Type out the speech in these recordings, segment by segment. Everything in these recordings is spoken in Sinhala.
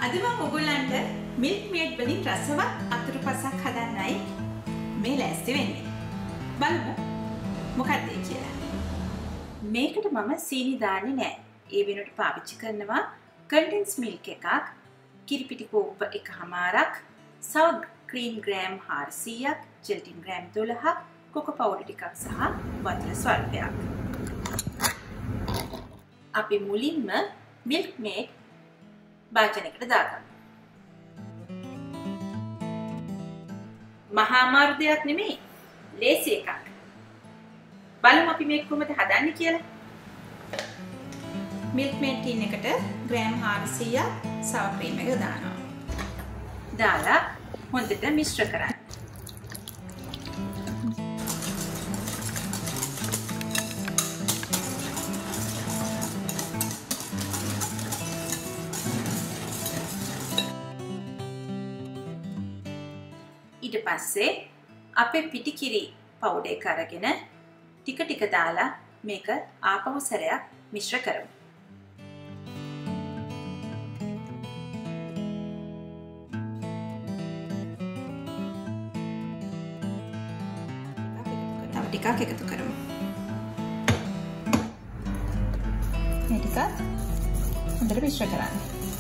අද මම ඔයගොල්ලන්ට මිල්ක් මේඩ් වලින් රසවත් අතුරුපසක් හදන්නයි මේ ලෑස්ති වෙන්නේ. බලමු මොකක්ද ඒ කියලා. මේකට මම සීනි දාන්නේ නැහැ. ඒ වෙනුවට පාවිච්චි කරනවා කන්ඩෙන්ස් මිල්ක් එකක්, කිරිපිටි කෝප්ප එකමාරක්, සවර් ක්‍රීම් ග්‍රෑම් 400ක්, ජෙලටින් ග්‍රෑම් 12ක්, කොකෝ පවුඩර් ටිකක් සහ වතුර ස්වල්පයක්. අපි මුලින්ම මිල්ක් මේඩ් භාජනයකට දාගමු. මහා අමාරු දෙයක් නෙමෙයි, ලේසි එකක්. බලමු අපි මේක කොහොමද හදන්නේ කියලා. මිල්ක් මේඩ් ටින් එකට ග්‍රෑම් 400ක් සවර් ක්‍රීම් එක දානවා. දාලා හොඳට මිශ්‍ර කරන්න. ඊට පස්සේ අපේ පිටිකිරි පවුඩර් එක අරගෙන ටික ටික දාලා මේක ආපහු සැරයක් මිශ්‍ර කරමු. තව ටිකක් එකතු කරමු. මේ ටික හොඳට මිශ්‍ර කරන්න.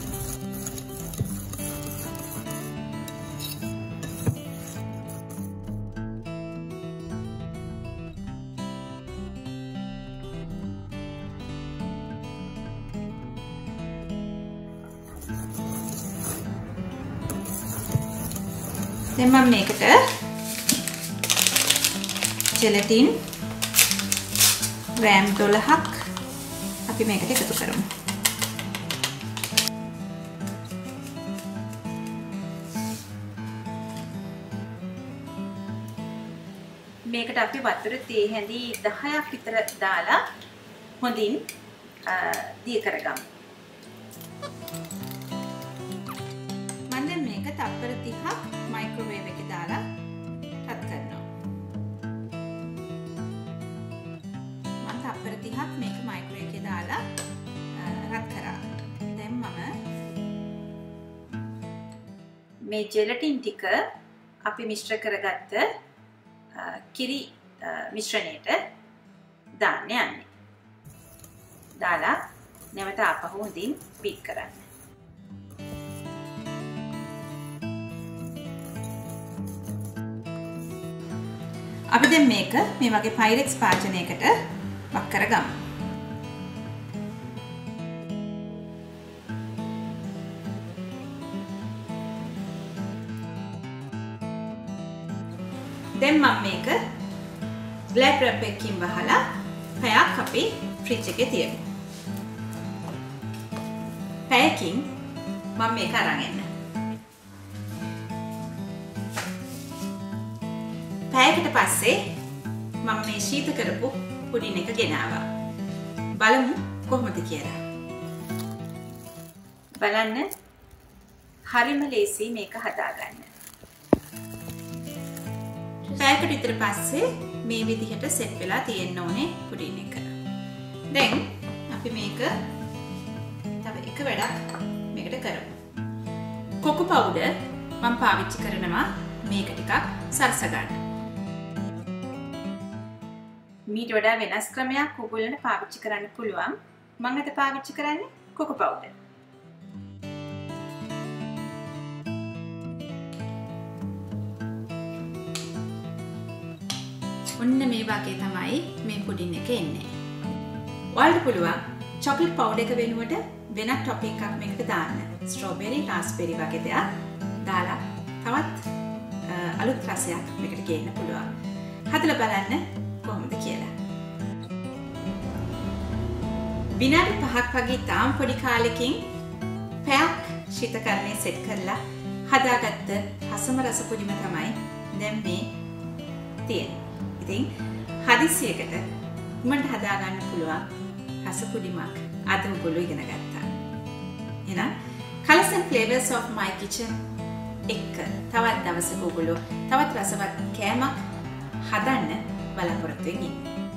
දැන් මම මේකට ජෙලටින් ග්‍රෑම් 12ක් අපි මේකට එකතු කරමු. මේකට අපි වතුර තේ හැඳි 10ක් විතර දාලා හොඳින් දිය කරගමු. මම දැන් මේක තප්පර 30ක් මයික්‍රෝවේව් එකේ දාලා රත් කරනවා. මම තප්පර 30ක් මේක මයික්‍රෝවේව් එකේ දාලා රත් කරා. දැන් මම මේ ජෙලටින් ටික අපි මිශ්‍ර කරගත්ත කිරි මිශ්‍රණයට දාන්න යන්නේ. දාලා නැවත ආපහු හොඳින් බීට් කරන්න. අපි දැන් මේක මේ වගේ පයිරෙක්ස් භාජනයකට වක් කරගමු. දැන් මම මේක ග්ලැඩ් රැප් එකකින් වහලා පැයක් අපි ෆ්‍රිජ් එකේ තියමු. පැයකින් මම මේක අරන් එන්න. පැයකට පස්සේ මම මේ ශීත කරපු පුඩින් එක ගෙනාවා. බලමු කොහොමද කියලා. බලන්න හරිම ලේසි මේක හදාගන්න. පැයකට විතර පස්සේ මේ විදිහට සෙට් වෙලා තියෙන්න ඕනේ පුඩින් එක. දැන් අපි මේක තව එක වැඩක් මේකට කරමු. කොකෝ පවුඩර් මම පාවිච්චි කරනවා මේක ටිකක් සරස ගන්න. මීට වඩා වෙනස් ක්‍රමයක් ඔයගොල්ලන්ට පාවිච්චි කරන්න පුළුවන්. මම අද පාවිච්චි කරන්නේ කොකෝ පවුඩර්. ඔන්න මේ වගේ තමයි මේ පුඩින් එක එන්නේ. ඔයාලට පුළුවන් චොක්ලට් පවුඩර් එක වෙනුවට වෙනත් ටොපික් එකක් මේකට දාන්න. ස්ට්‍රෝබෙරි, රාස්බෙරි වගේ දේවල් දාලා තවත් අලුත් රසයක් මේකට ගේන්න පුළුවන්. හදලා බලන්න කොහොමද කියලා. විනාඩි 5ක් වගේ තාම පොඩි කාලෙකින් පැයක් ශීතකරණය සෙට් කරලා හදාගත්ත රසම රස පුඩිම තමයි දැන් මේ තියෙන්නේ. ඉතින් හදිසියකට උඹට හදාගන්න පුළුවන් රස පුඩිමක් අද ඔයගොල්ලෝ ඉගෙන ගත්තා. එහෙනම් Colours and Flavors of My Kitchen එක තවත් දවසක ඔයගොල්ලෝ තවත් රසවත් කෑමක් හදන්න බලාපොරොත්තු වෙන්න.